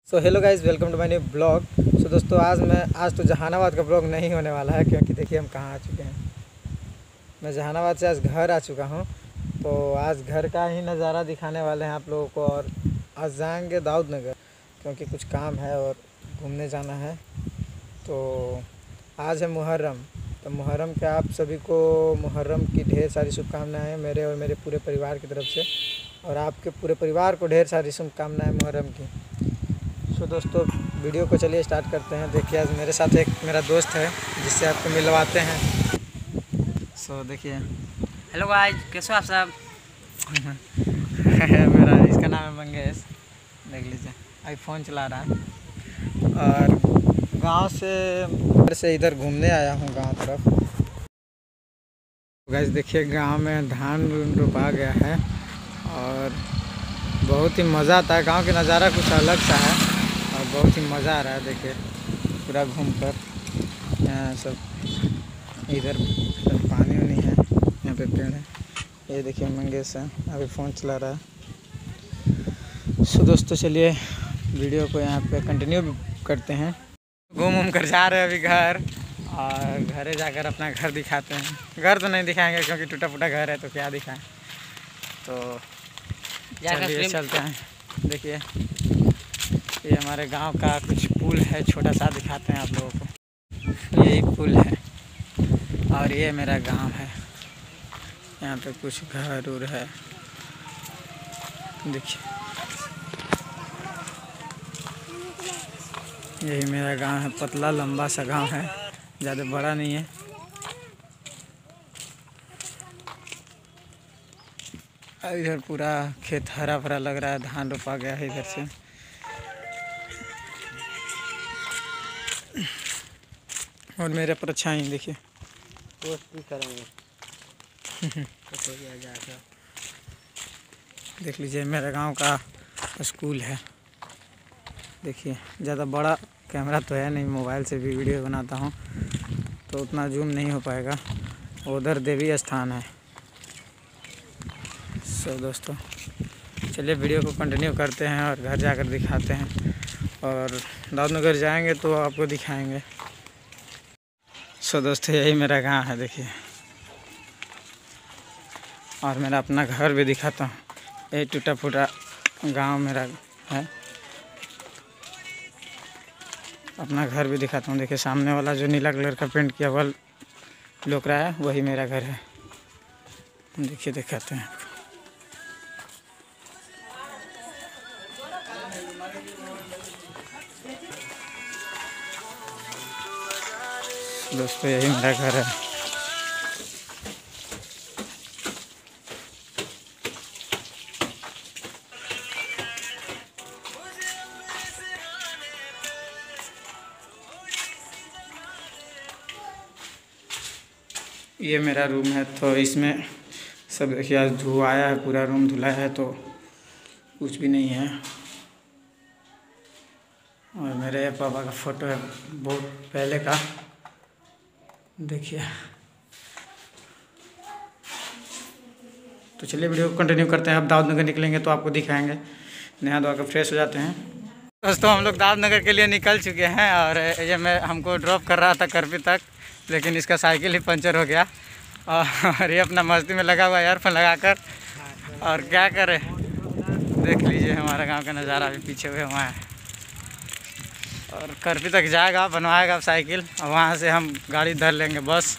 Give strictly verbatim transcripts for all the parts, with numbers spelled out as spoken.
So hello guys, welcome to my new blog. So दोस्तों, आज मैं आज तो जहानाबाद का ब्लॉग नहीं होने वाला है, क्योंकि देखिए हम कहाँ आ चुके हैं। मैं जहानाबाद से आज घर आ चुका हूँ, तो आज घर का ही नज़ारा दिखाने वाले हैं आप लोगों को। और आज जाएंगे दाऊद नगर, क्योंकि कुछ काम है और घूमने जाना है। तो आज है मुहर्रम, तो मुहर्रम के आप सभी को मुहर्रम की ढेर सारी शुभकामनाएँ मेरे और मेरे पूरे परिवार की तरफ से, और आपके पूरे परिवार को ढेर सारी शुभकामनाएँ मुहर्रम की। सो दोस्तों, वीडियो को चलिए स्टार्ट करते हैं। देखिए, आज मेरे साथ एक मेरा दोस्त है जिससे आपको मिलवाते हैं। सो देखिए, हेलो गाइस, कैसे हो आप सब? मेरा इसका नाम है मंगेश, देख लीजिए, अभी फ़ोन चला रहा है। और गांव से घर से इधर घूमने आया हूं गांव तरफ। गाइस देखिए, गांव में धान रोपा गया है और बहुत ही मज़ा आता है। गांव का नज़ारा कुछ अलग सा है और बहुत ही मज़ा आ रहा है। देखिए, पूरा घूमकर यहाँ सब, इधर पानी वानी है, यहाँ पे पेड़ है। ये देखिए मंगेश है, अभी फ़ोन चला रहा है। सो दोस्तों, चलिए वीडियो को यहाँ पे कंटिन्यू करते हैं। घूम घूम कर जा रहे हैं अभी घर, और घरे जाकर अपना घर दिखाते हैं। घर तो नहीं दिखाएंगे क्योंकि टूटा फूटा घर है, तो क्या दिखाएं। तो चलिए चलते हैं। देखिए, ये हमारे गांव का कुछ पुल है, छोटा सा, दिखाते हैं आप लोगों को। यही पुल है और ये मेरा गांव है। यहाँ पे कुछ घर उर है, देखिए, यही मेरा गांव है। पतला लंबा सा गांव है, ज़्यादा बड़ा नहीं है। इधर पूरा खेत हरा भरा लग रहा है, धान रोपा गया है इधर से। और मेरे पर छाई देखिए, पोस्ट भी करेंगे। देख लीजिए, मेरे गांव का स्कूल है। देखिए, ज़्यादा बड़ा कैमरा तो है नहीं, मोबाइल से भी वीडियो बनाता हूं तो उतना जूम नहीं हो पाएगा। उधर देवी स्थान है। सो दोस्तों, चलिए वीडियो को कंटिन्यू करते हैं और घर जाकर दिखाते हैं। और दाऊद नगर जाएंगे तो आपको दिखाएंगे। सो दोस्तों, यही मेरा गांव है, देखिए, और मेरा अपना घर भी दिखाता हूँ। यही टूटा फूटा गांव मेरा है, अपना घर भी दिखाता हूँ। देखिए, सामने वाला जो नीला कलर का पेंट किया हुआ लोक रहा है, वही मेरा घर है। देखिए, दिखाते हैं। दोस्तों, यही मेरा घर है। ये मेरा रूम है, तो इसमें सब देखिए, आज धुआया है, पूरा रूम धुलाया है, तो कुछ भी नहीं है। और मेरे पापा का फ़ोटो है बहुत पहले का, देखिए। तो चलिए वीडियो को कंटिन्यू करते हैं। अब दाऊद नगर निकलेंगे तो आपको दिखाएंगे। नहा धोआ कर फ्रेश हो जाते हैं। दोस्तों, हम लोग दाऊद नगर के लिए निकल चुके हैं, और ये मैं हमको ड्रॉप कर रहा था करपी तक, लेकिन इसका साइकिल ही पंचर हो गया। और ये अपना मस्ती में लगा हुआ ईयरफोन लगाकर, और क्या करे। देख लीजिए, हमारा गांव का नज़ारा अभी पीछे हुए वहाँ है। और करपी तक जाएगा, बनवाएगा साइकिल, और वहाँ से हम गाड़ी धर लेंगे, बस।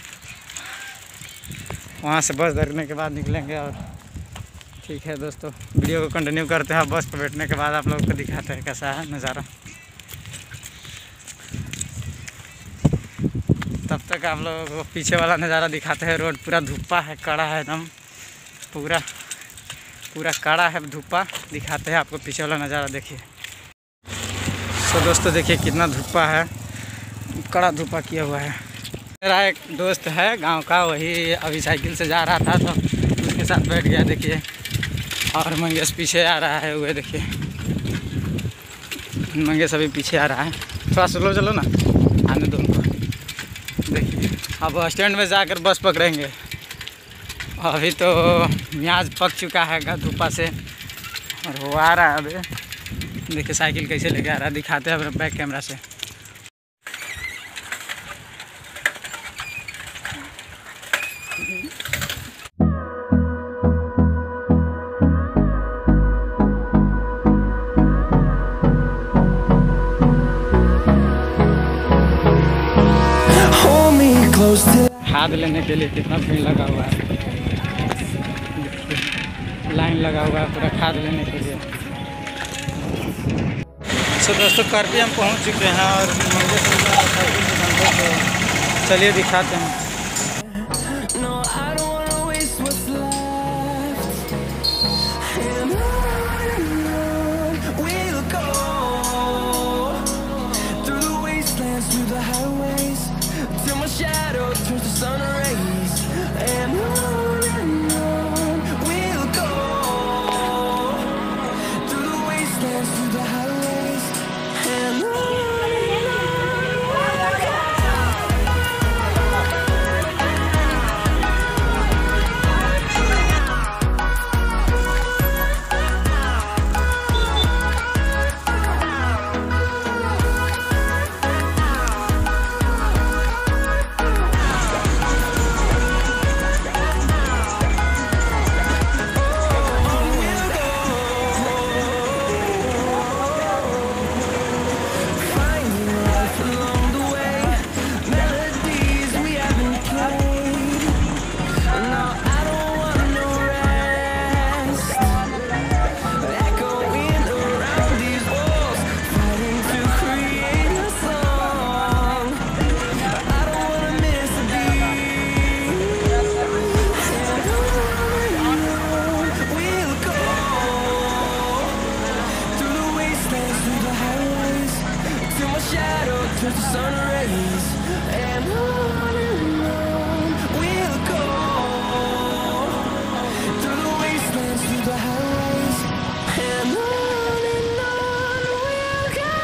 वहाँ से बस धरने के बाद निकलेंगे। और ठीक है दोस्तों, वीडियो को कंटिन्यू करते हैं। बस पर बैठने के बाद आप लोगों को दिखाते हैं कैसा है नज़ारा। तब तक आप लोगों को पीछे वाला नज़ारा दिखाते हैं। रोड पूरा धूपा है, कड़ा है एकदम, पूरा पूरा कड़ा है धूपा। दिखाते हैं आपको पीछे वाला नज़ारा, देखिए। तो दोस्तों, देखिए कितना धूपा है, कड़ा धूपा किया हुआ है। मेरा एक दोस्त है गांव का, वही अभी साइकिल से जा रहा था, तो उसके साथ बैठ गया, देखिए। और मंगेश पीछे आ रहा है, वो देखिए, मंगेश अभी पीछे आ रहा है। थोड़ा स्लो चलो ना, आने दो उनको। देखिए, अब स्टैंड में जाकर बस पकड़ेंगे। अभी तो प्याज पक चुका है धूपा से, और वो आ रहा है अभी। देखिए साइकिल कैसे लेके आ रहा है, दिखाते हैं अपने बैक कैमरा से। खाद लेने के लिए कितना भीड़ लगा हुआ है, लाइन लगा हुआ है पूरा खाद लेने के लिए। सो दोस्तों करपी हम पहुंच चुके हैं और मंदिर से तो चलिए दिखाते हैं। Shadow turns to sun rays, and on and on we'll go through the wastelands, through the highways, and on and on we'll go. Turns to sun rays, and on and on we'll go through the wastelands, through the highways, and on and on we'll go.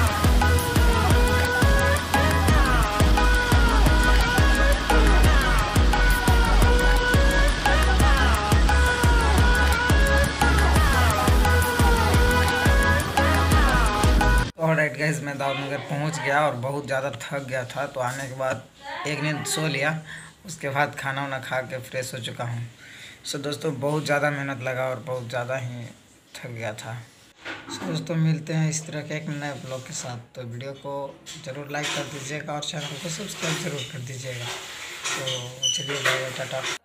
Alright guys, मैं दाऊदनगर पहुंच गया और बहुत ज़्यादा थक गया था, तो आने के बाद एक नींद सो लिया। उसके बाद खाना वाना खा के फ्रेश हो चुका हूं। सो दोस्तों बहुत ज़्यादा मेहनत लगा और बहुत ज़्यादा ही थक गया था। सो दोस्तों मिलते हैं इस तरह के एक नए ब्लॉग के साथ। तो वीडियो को ज़रूर लाइक कर दीजिएगा और चैनल को सब्सक्राइब ज़रूर कर दीजिएगा। तो चलिए बाय बाय, टाटा।